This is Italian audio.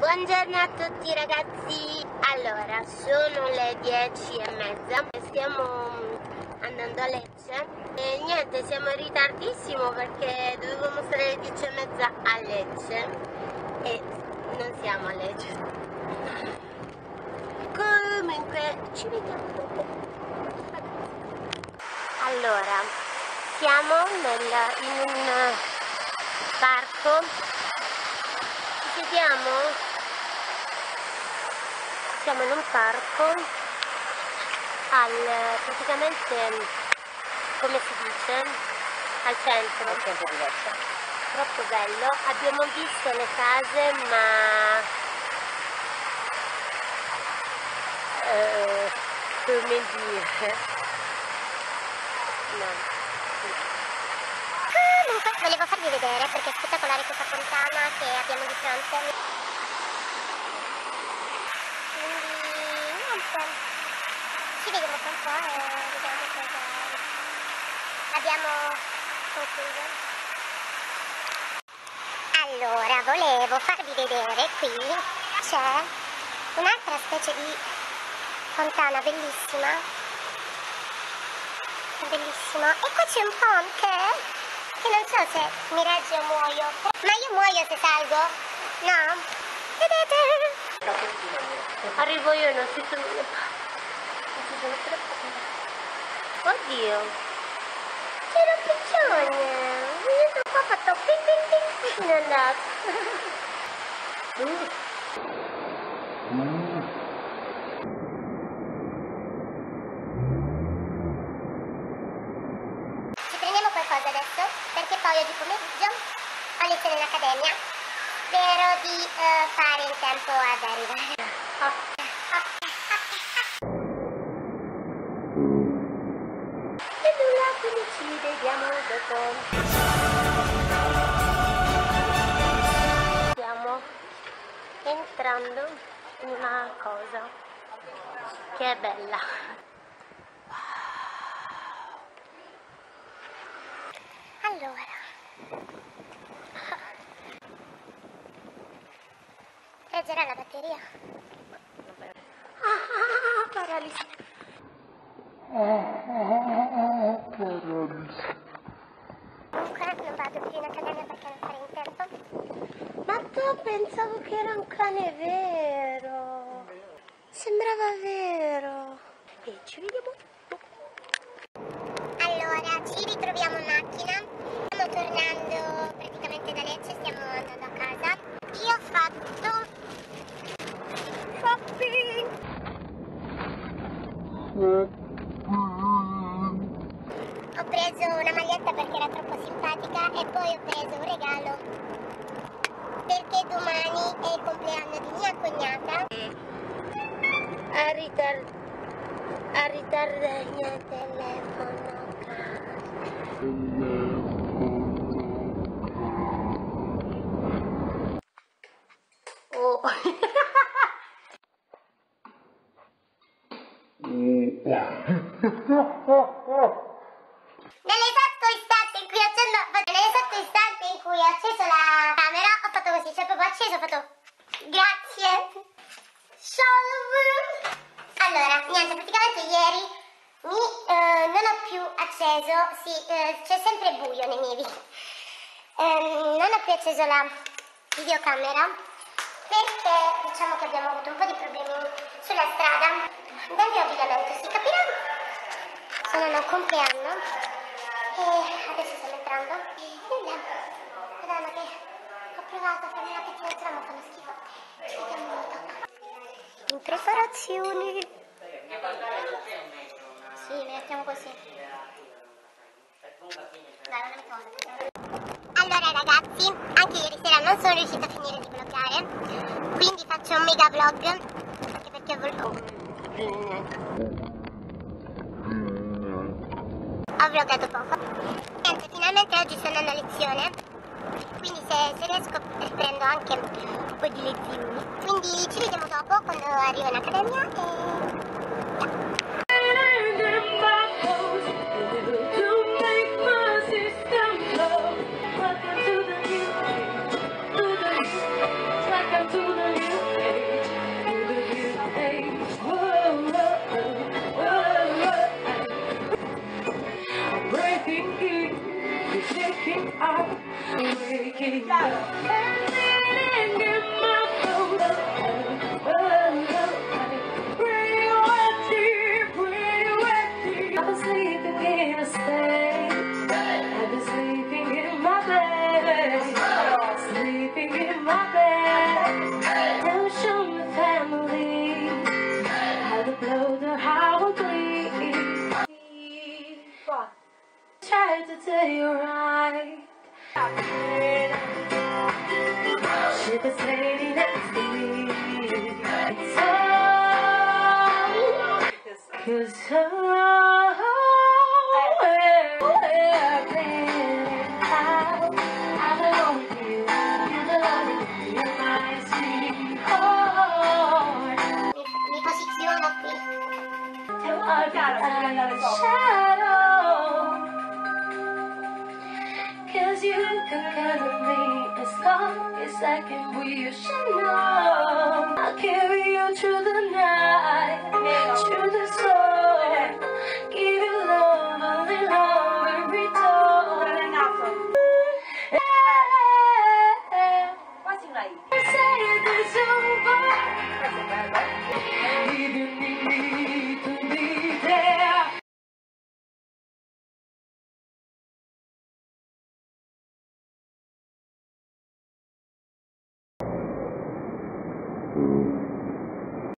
Buongiorno a tutti ragazzi. Allora, sono le 10:30 e stiamo andando a Lecce e niente, siamo in ritardissimo perché dovevamo stare alle 10:30 a Lecce e non siamo a Lecce. Comunque ci vediamo dopo. Allora, siamo in un parco. Ci vediamo? Siamo in un parco praticamente, come si dice, al centro. Al centro di Lecce. Troppo bello. Abbiamo visto le case, ma come dire, no. Comunque volevo farvi vedere perché è spettacolare questa fontana che abbiamo di fronte. Ci vediamo tra un po' e vediamo cosa abbiamo concluso. Allora, volevo farvi vedere, qui c'è un'altra specie di fontana bellissima, bellissimo, e qua c'è un ponte che non so se mi regge o muoio, ma io muoio se salgo, no? Vedete? Arrivo io e non si sono... Oddio, c'era un piccione, io sono qua, ho fatto ping e è andato. Ci prendiamo qualcosa adesso, perché poi oggi pomeriggio ho lezione in accademia. Spero di fare in tempo ad arrivare. Ci vediamo dopo. Stiamo entrando in una cosa che è bella. Allora, reggerà la batteria? Paralisi. Comunque non vado più in accademia perché non farei in tempo. Ma tu pensavo che era un cane vero. Sembrava vero. E ci vediamo. Allora, ci ritroviamo in macchina. Stiamo tornando praticamente da Lecce, stiamo andando a casa. Io ho fatto shopping. Ho preso una maglietta perché era troppo simpatica e poi ho preso un regalo perché domani è il compleanno di mia cognata. A ritardo il telefono. Oh. Nell'esatto istante in cui ho acceso la camera ho fatto così, cioè proprio acceso, ho fatto grazie. Allora, niente, praticamente ieri non ho più acceso, sì, c'è sempre buio nei miei video. Non ho più acceso la videocamera perché diciamo che abbiamo avuto un po' di problemi sulla strada degli avviamento, si capirà. Sono al compleanno e adesso stiamo entrando. Madonna che ho provato a fare una petinatura ma fanno schifo. Ci vediamo molto. In preparazioni. Sì, le mettiamo così. Dai, non le metto. Allora ragazzi, anche ieri sera non sono riuscita a finire di vloggare, quindi faccio un mega vlog, anche perché ho vloggato poco. Niente, finalmente oggi sono andando a lezione, quindi se riesco riprendo anche un po' di lezioni. Quindi ci vediamo dopo quando arrivo in accademia e... Welcome to the new day right. She was lady next to me. Cause mi posiziono qui. Cause you can count on me as long as I can breathe. You should know I'll carry you through the night, through the sun.